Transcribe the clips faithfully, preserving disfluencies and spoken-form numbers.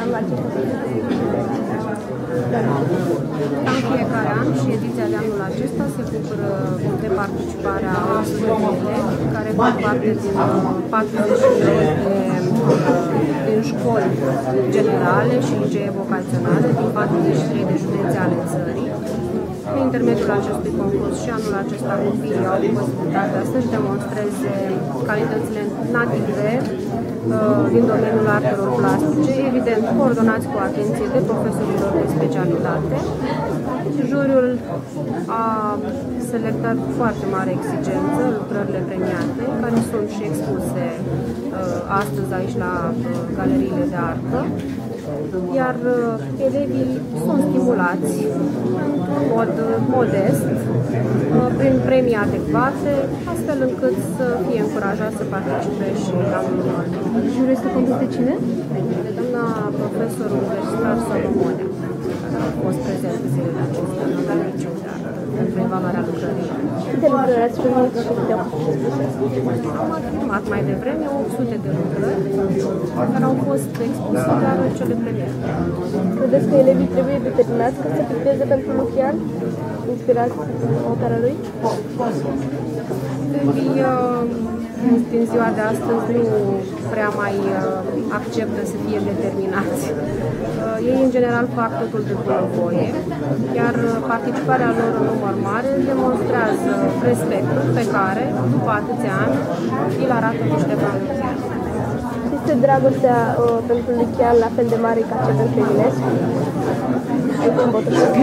anul acesta? În fiecare an și ediția de anul acesta se bucură de participarea studenților care fac parte din patruzeci și doi de, din școli generale și licee vocaționale din patruzeci și trei de județe ale țării. Prin intermediul acestui concurs și anul acesta copiii au posibilitatea să-și demonstreze calitățile native din domeniul artelor plastice, evident coordonați cu atenție de profesorilor de specialitate. Juriul a selectat cu foarte mare exigență lucrările premiate, care sunt și expuse astăzi aici la galeriile de artă, iar elevii sunt stimulați într-un mod modest, prin premii adecvate, astfel încât să fie încurajați să participe și la următor. Juriul este condus de cine? De doamna profesor universitar Salomonea, care a fost prezent în zilele acestea la liceul de artă, pentru evaluarea lucrărilor. Câte lucrări ați primit și câte au fost expuse? Am afirmat mai devreme opt sute de lucrări care au fost expuse, dar cele premiate. Credeți că elevii trebuie determinați când se pregăteze pentru Lucian, inspirați în opera lui? Elevii din ziua de astăzi nu prea mai acceptă să fie determinați. Ei, în general, fac totul de bunăvoie, iar participarea lor în număr mare demonstrează respectul pe care, după atâția ani, îl arată cu Ștefan Lucian. Este dragostea uh, pentru Lucian la fel de mare ca cea pentru Eminescu? Aici în Botoșani.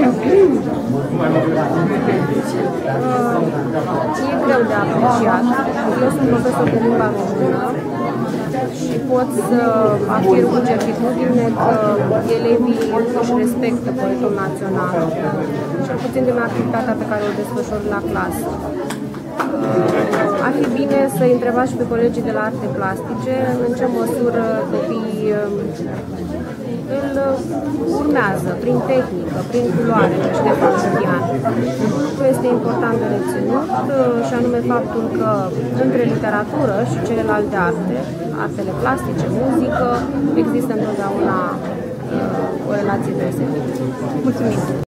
E greu de apreciat. Eu sunt profesor de limba română și pot să afirm cu certitudine că elevii își respectă poetul național, cel puțin din activitatea pe care o desfășor la clasă. Ar fi bine să întrebați și pe colegii de la arte plastice în ce măsură copiii îl urmează prin tehnică, prin culoare, pe Ștefan Lucian. Lucru este important de reținut și anume faptul că între literatură și celelalte arte, artele plastice, muzică, există întotdeauna o relație deosebită. Mulțumim!